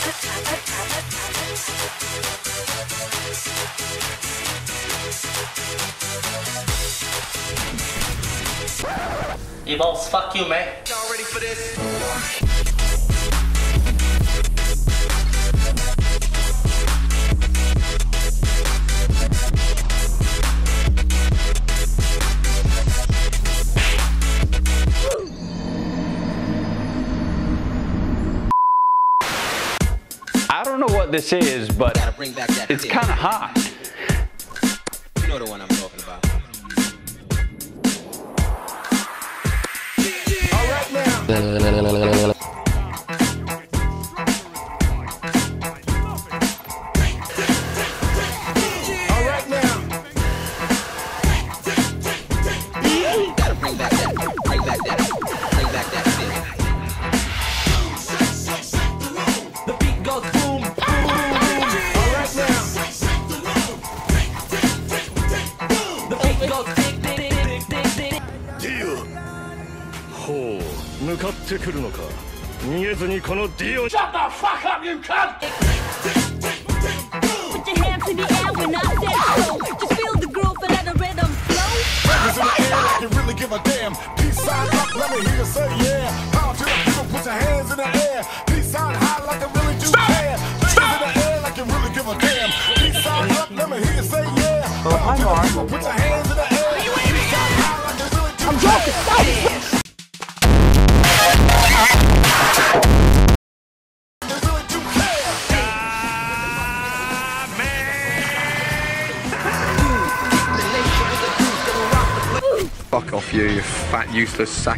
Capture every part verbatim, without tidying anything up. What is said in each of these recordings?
You balls, fuck you, man. Y'all ready for this? I don't know what this is, but it's kind of hot. You know the one I'm talking about. All right now. All right now. Gotta bring back that, bring back that, bring back that feeling. The beat goes boom, boom, boom. All right now. The beat goes tick, tick, tick, tick, tick. Deal. ほう、向かってくるのか。逃げずにこの deal. Shut the fuck up, you cunt! Put your hands in the air when I say so. Just feel the groove and let the rhythm flow. Hands in the air like you really give a damn. Peace sign up, let me hear you say yeah. Power to the people, put your hands in the air. Peace sign high like I really do care. Hands in the air like you really give a damn. Peace sign up, let me hear you say yeah. Power to the people, put your hands in the air. Peace sign high like you really do care. I'm joking, stop it. Fuck off you, you fat useless sack.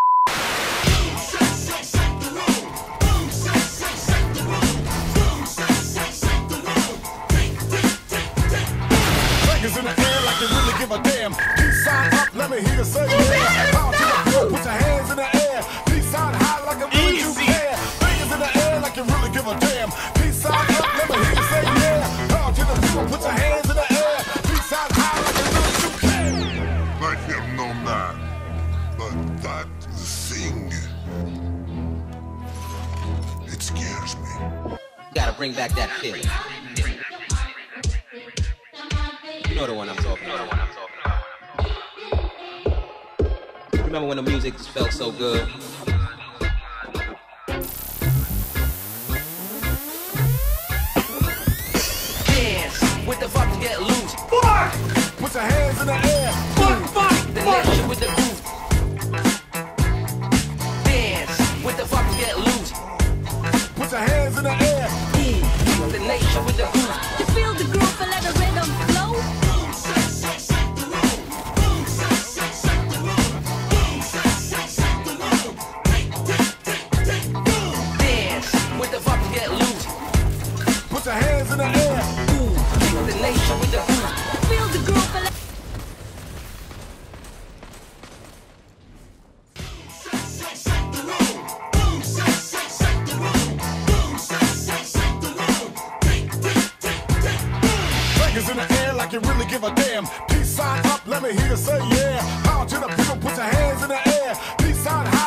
Fingers in the air like you really give a damn. Peace sign up, let me hear you say yeah. Power to the people, put your hands in the air. Peace sign high like I really do care. Fingers in the air like you really give a damn. Peace sign up, let me hear you say yeah. Power to the people, put your hands in the air. Peace sign high like you really do care. I am no man, but that thing, it scares me. Gotta bring back that feeling. You know the one I'm talking about. Remember when the music just felt so good? Dance with the fuck to get loose. Fuck! Put your hands in the air. Fuck, fuck, The fuck. nation with the groove. Dance with the fuck to get loose. Put your hands in the air. The nation with the groove. Just feel the groove and let the rhythm flow. Dance with the fuck to get loose. Put your hands in the air. The nation with the groove. Feel the groove and let Fingers in the air like you really give a damn. Peace sign up, let me hear you say yeah. Power to the people, put your hands in the air. Peace sign high.